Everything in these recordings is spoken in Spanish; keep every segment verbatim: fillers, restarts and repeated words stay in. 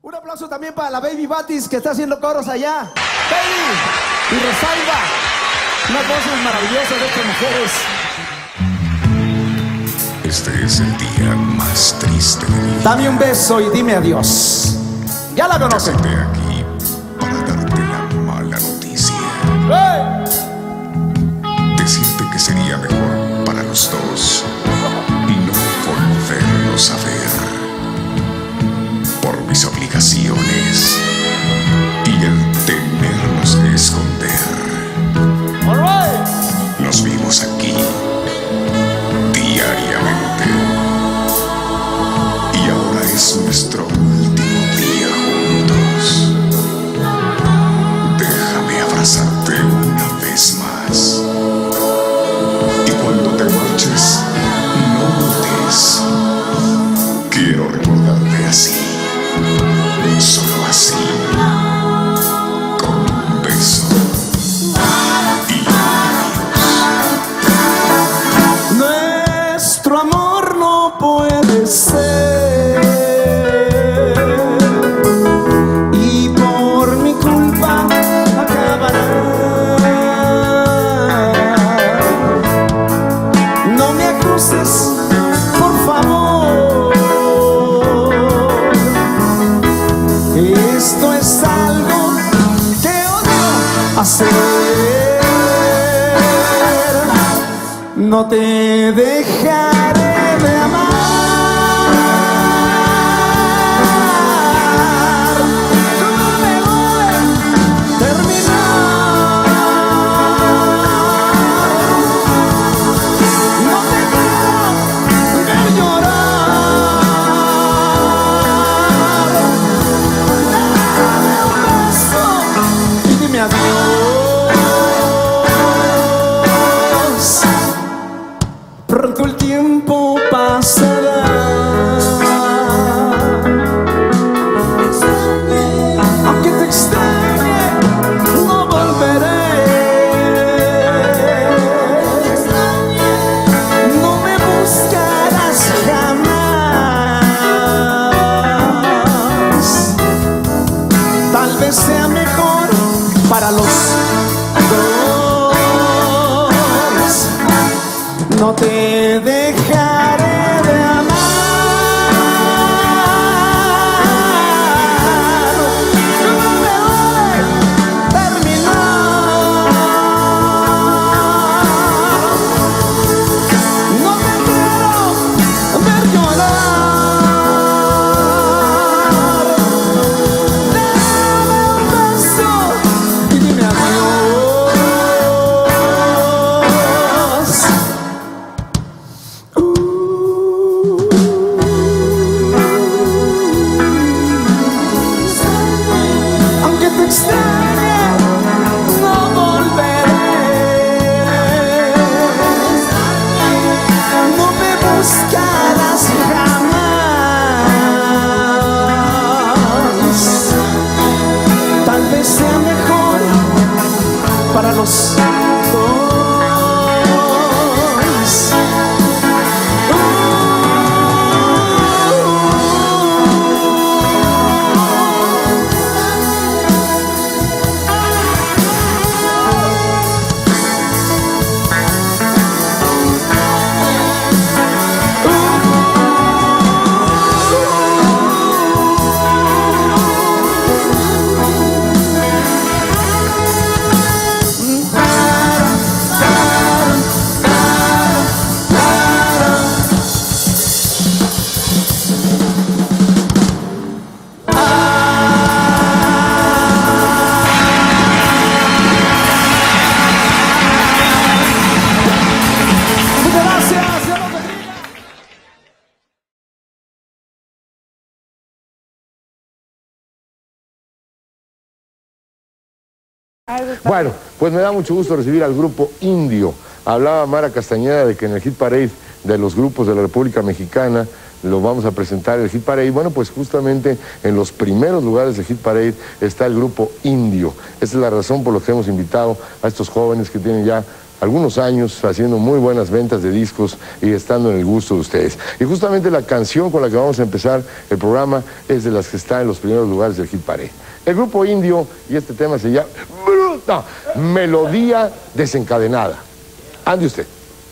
Un aplauso también para la Baby Batis que está haciendo coros allá. Baby y Rosalba. Unas voces maravillosas de estas mujeres. Este es el día más triste de mi vida. Dame un beso y dime adiós. Ya la conocen. Estoy aquí para darte la mala noticia. ¡Hey! Decirte que sería mejor para los dos no volvernos a ver. Por mis obligaciones y el tenernos que esconder. All right. Nos vimos aquí diariamente y ahora es nuestro último día juntos. Déjame abrazarte una vez más y cuando te marches no voltees. Quiero recordarte así, solo así, con un beso y adiós. Nuestro amor no puede ser y por mi culpa acabará. No me acuses, por favor. Esto es algo que odio hacer. No te dejaré de amar. ¿Cómo me duele terminar? No te quiero ver llorar. Dame un beso y dime adiós. Pronto el tiempo pasará. Aunque te extrañe, no volveré. No me buscarás jamás. Tal vez sea mejor para los dos. No te dejaré de amar. ¿Cómo me duele terminar? No te quiero ver llorar. Dame un beso y dime adiós. Aunque te extrañe, no volveré. No me buscarás jamás. Tal vez sea mejor para los dos. Bueno, pues me da mucho gusto recibir al grupo Indio. Hablaba Mara Castañeda de que en el Hit Parade de los grupos de la República Mexicana lo vamos a presentar el Hit Parade. Bueno, pues justamente en los primeros lugares del Hit Parade está el grupo Indio. Esa es la razón por la que hemos invitado a estos jóvenes que tienen ya algunos años haciendo muy buenas ventas de discos y estando en el gusto de ustedes. Y justamente la canción con la que vamos a empezar el programa es de las que está en los primeros lugares del Hit Parade. El grupo Indio, y este tema se llama no, Melodía Desencadenada. Ande usted.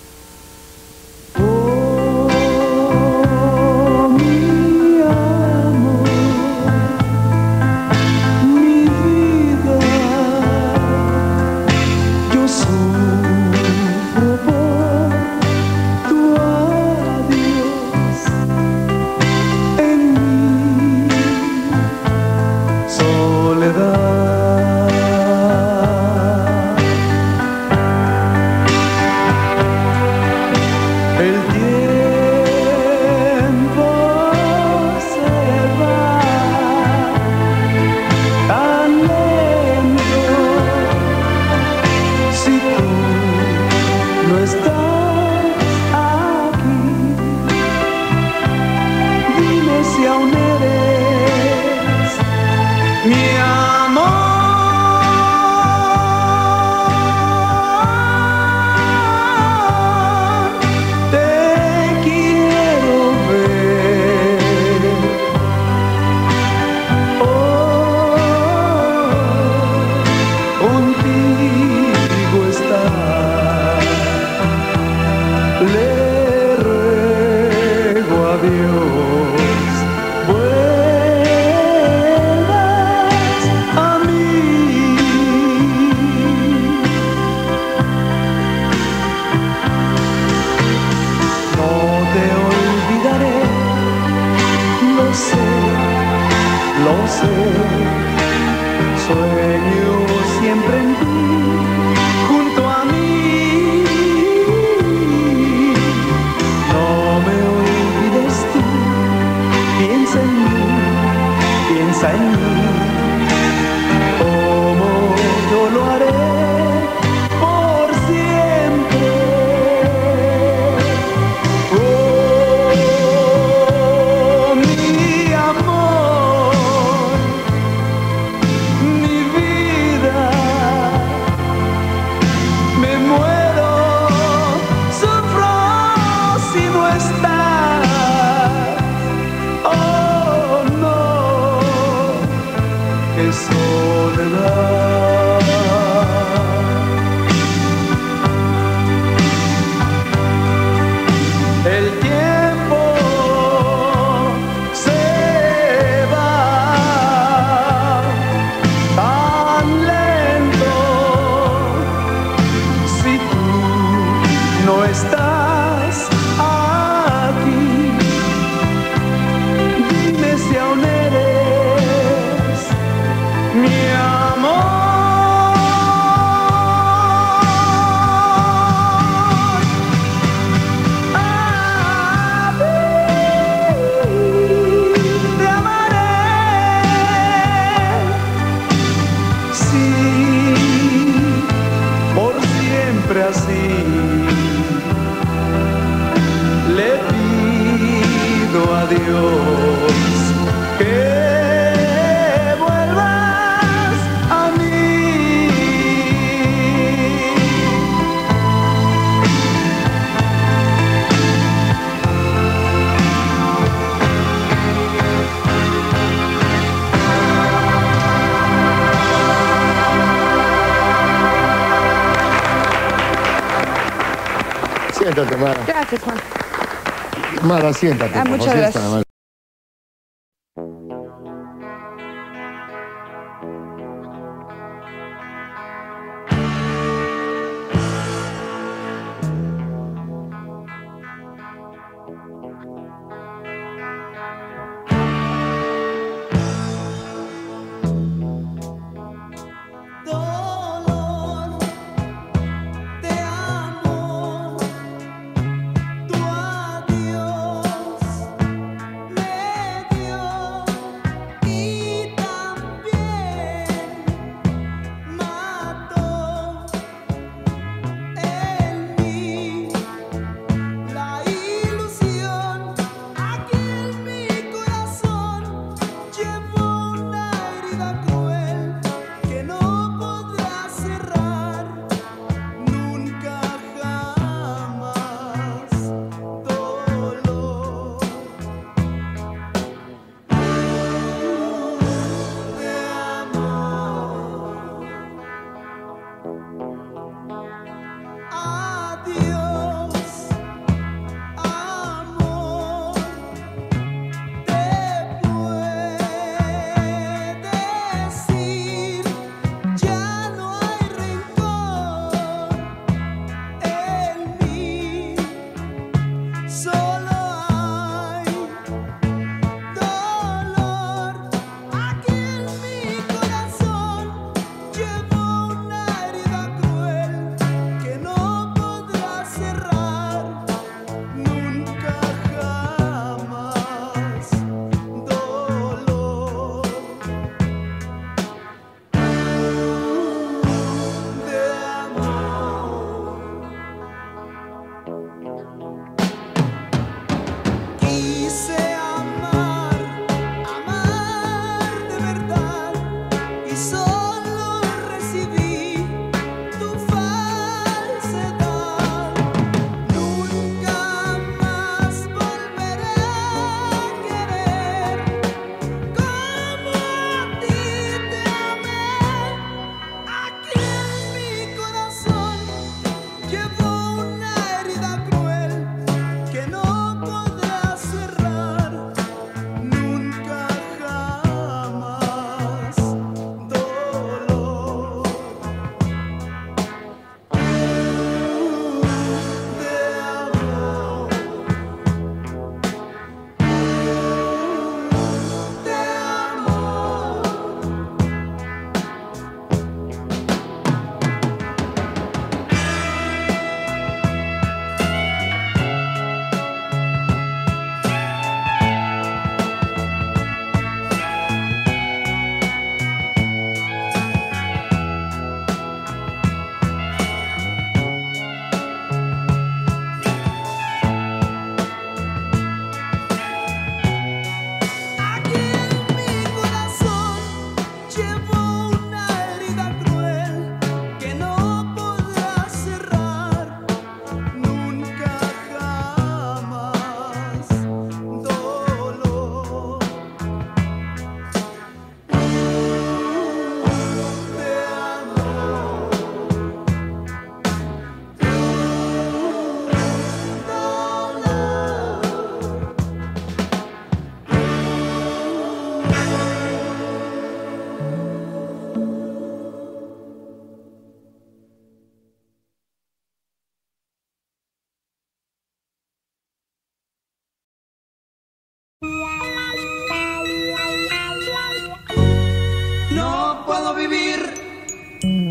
Siéntate, Mara. Gracias, Juan. Mara, siéntate. Ah, muchas gracias. Dolor, te amo, tu adiós.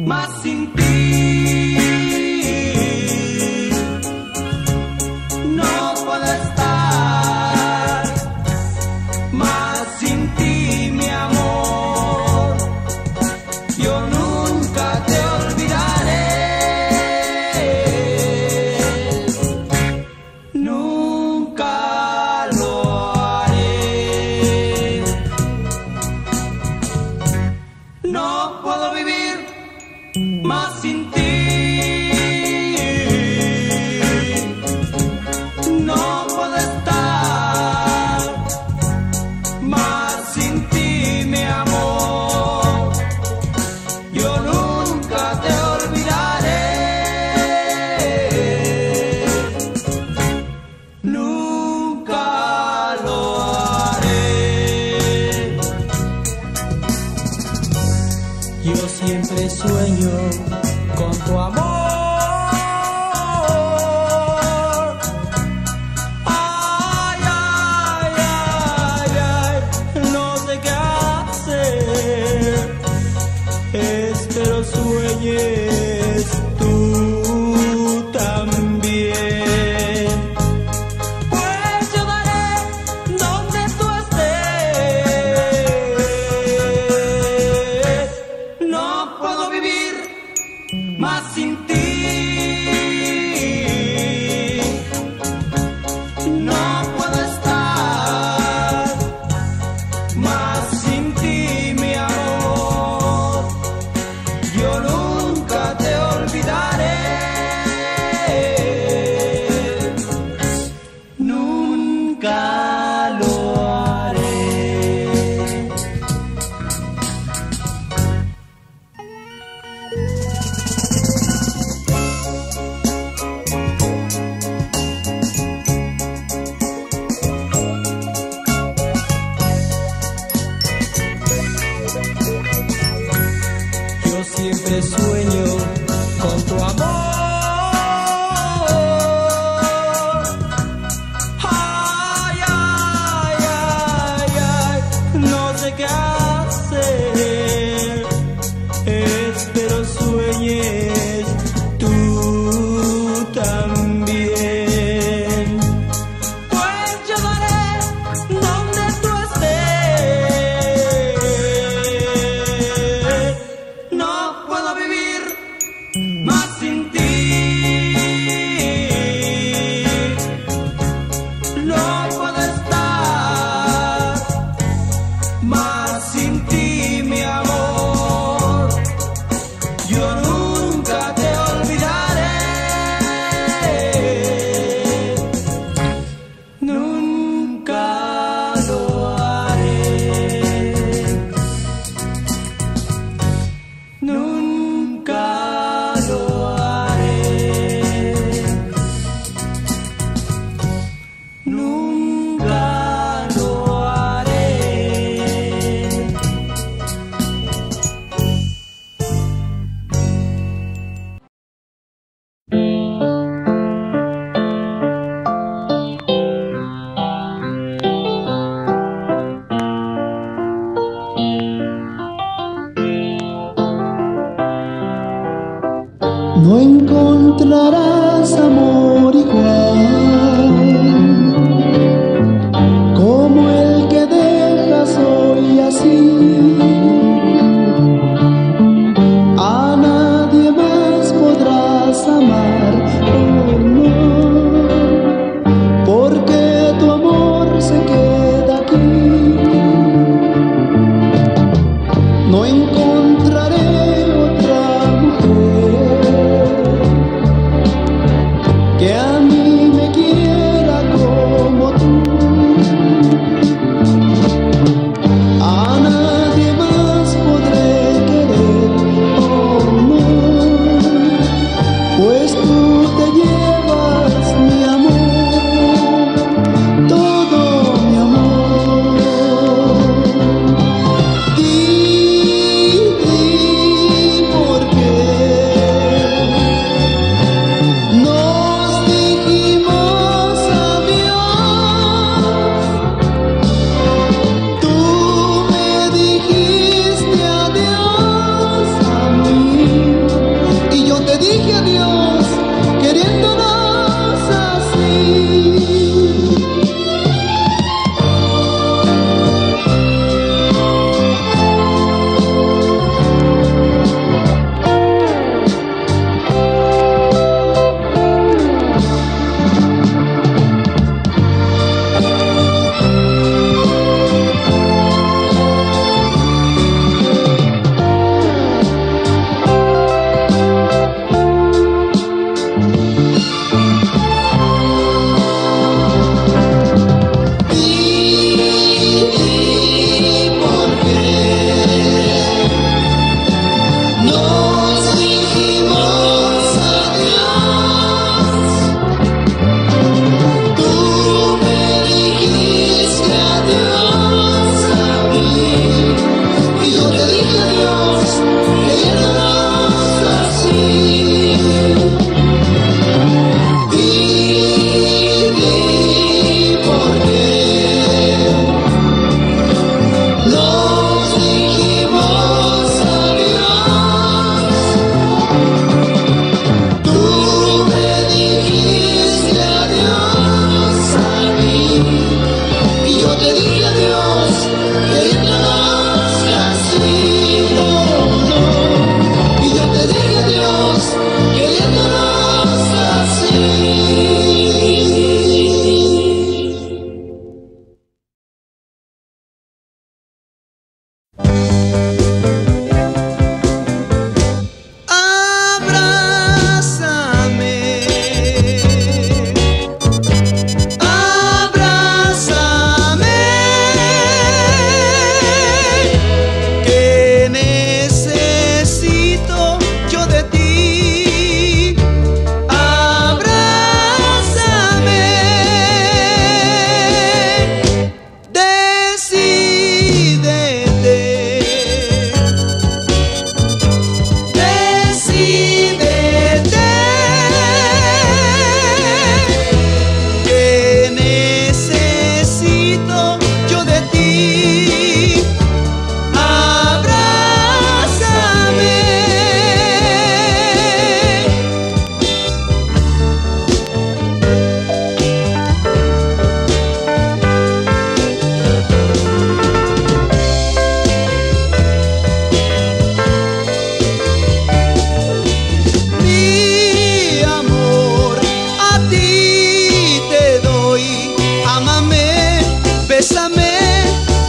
más sin ti. No puedo estar más sin ti, mi amor. Yo nunca te olvidaré. Nunca lo haré. No puedo vivir más sin ti. No puedo estar más sin ti, mi amor. Yo nunca te olvidaré. Nunca lo haré. Yo siempre sueño con tu amor. Ay, ay, ay, ay, no sé qué hacer. Espero sueñes tú también. Pues yo daré donde tú estés. No puedo vivir más sin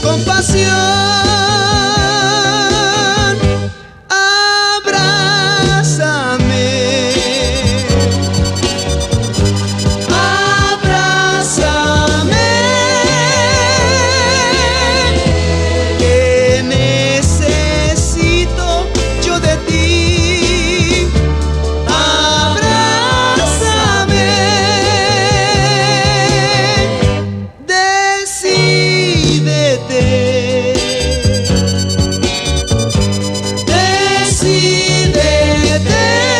compasión. Abrázame, abrázame, que necesito yo de ti. Abrázame, decídete, decídete,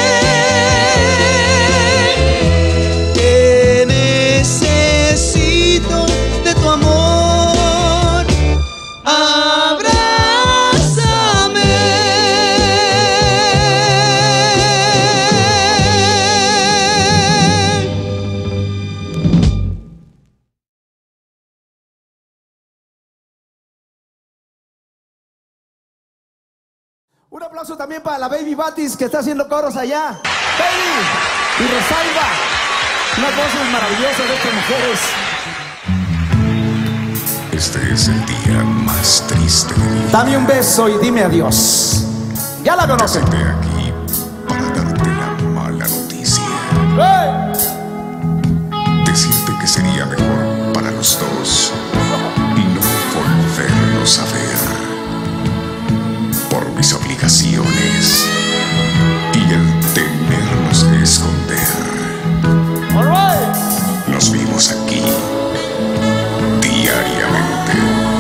que necesito de tu amor. Abrázame. Un aplauso también para la Baby Batis que está haciendo coros allá. Baby y Rosalba, unas voces maravillosas de estas mujeres. Este es el día más triste de mi vida. Dame un beso y dime adiós. Ya la conocen. Estoy aquí para darte la mala noticia. ¡Hey! Decirte que sería mejor para los dos no volvernos a ver. Por mis obligaciones y el tenernos que esconder. All right. Nos vimos aquí diariamente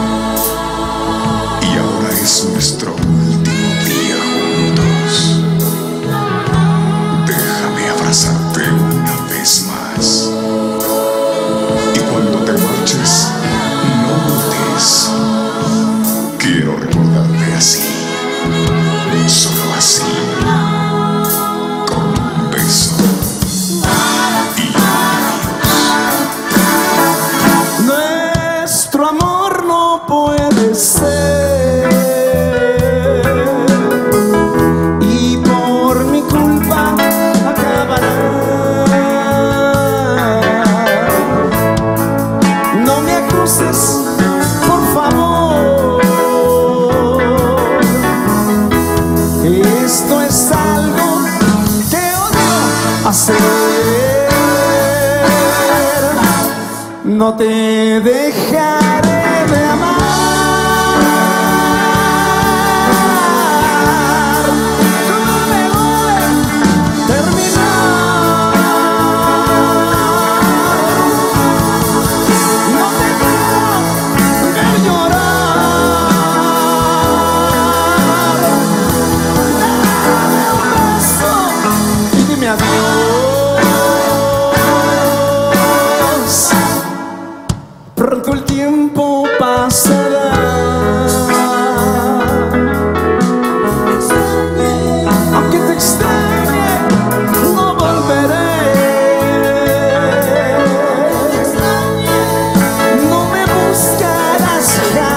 y ahora es nuestro último día juntos. Déjame abrazarte una vez más y cuando te marches no dudes. Quiero recordarte así, solo así, con un beso y adiós. Nuestro amor no puede ser, y por mi culpa acabará. No me acuses, por favor. Esto es algo que odio hacer. No te dejaré de amar. ¿Cómo me duele terminar? No te quiero ver llorar. Dame un beso y dime adiós. Pronto el tiempo pasará. Aunque te extrañe, no volveré. No me buscarás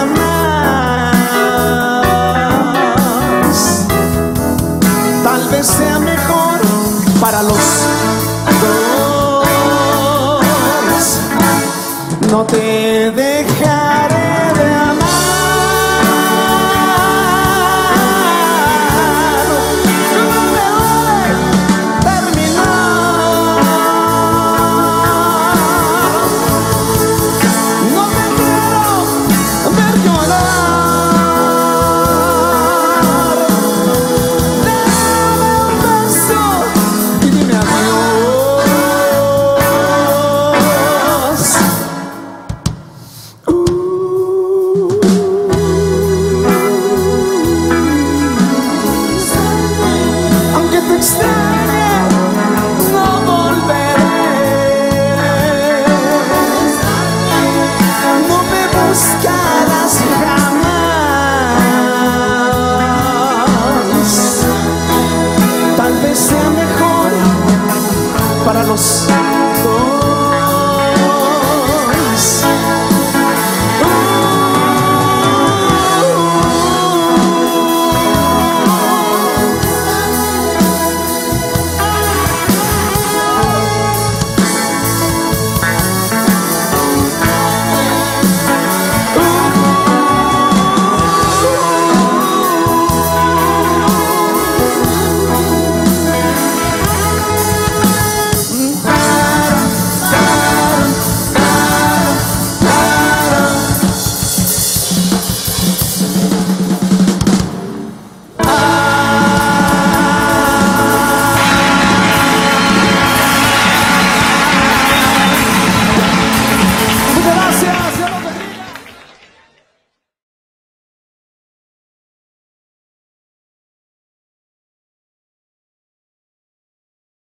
jamás. Tal vez sea mejor para los dos. No te dejaré de amar.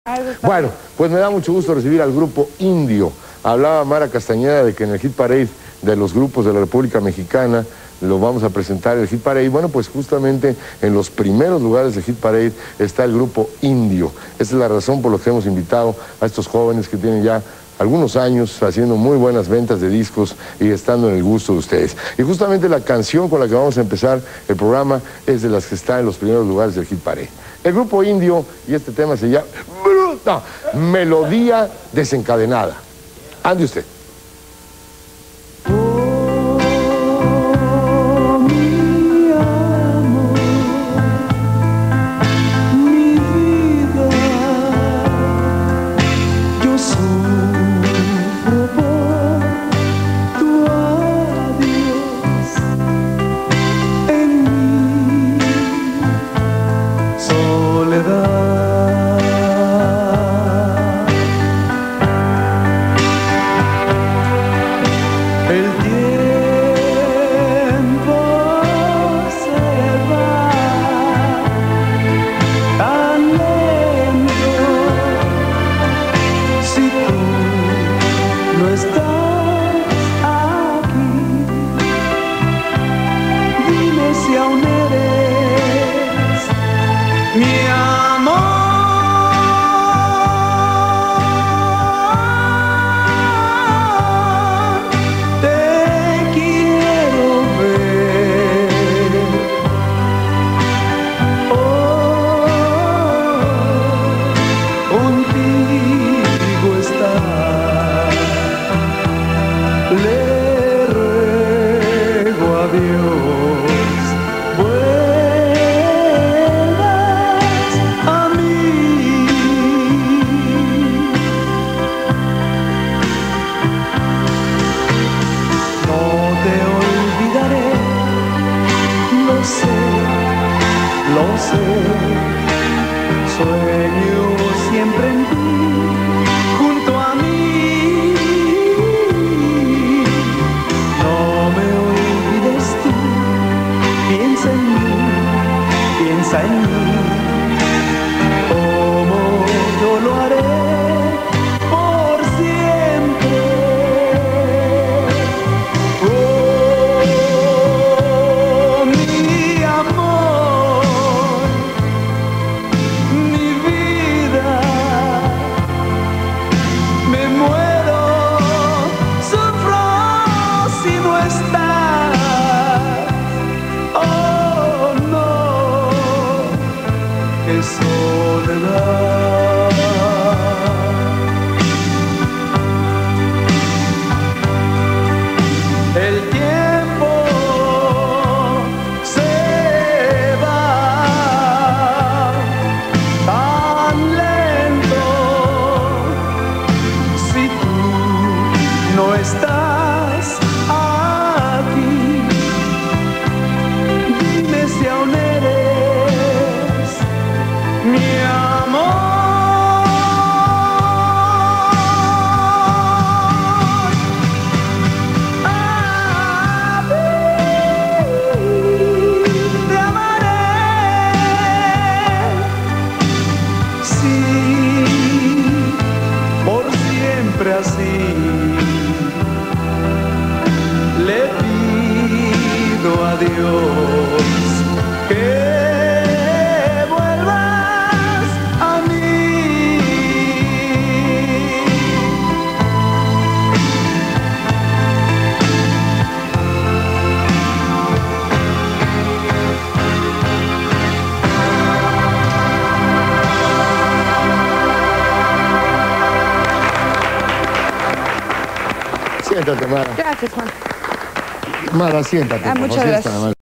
Bueno, pues me da mucho gusto recibir al grupo Indio. Hablaba Mara Castañeda de que en el Hit Parade de los grupos de la República Mexicana lo vamos a presentar el Hit Parade. Bueno, pues justamente en los primeros lugares del Hit Parade está el grupo Indio. Esa es la razón por la que hemos invitado a estos jóvenes que tienen ya algunos años haciendo muy buenas ventas de discos y estando en el gusto de ustedes. Y justamente la canción con la que vamos a empezar el programa es de las que está en los primeros lugares del Hit Parade. El grupo Indio, y este tema se llama no, Melodía Desencadenada. Ande usted. Sueño siempre en ti, junto a mí. No me olvides tú, piensa en mí, piensa en mí, como yo lo haré por siempre. Oh, mi amor, me muero, sufro si no estás. Oh no, qué soledad. El tiempo se va tan lento. Si tú no estás aquí, dime si aún eres mi amor. A mí te amaré, sí, por siempre así. Le pido a Dios que vuelvas a mí. Siéntate, Mara. Gracias, Juan. Mara, siéntate. Ah, por muchas favor, gracias. siéntate, Mara.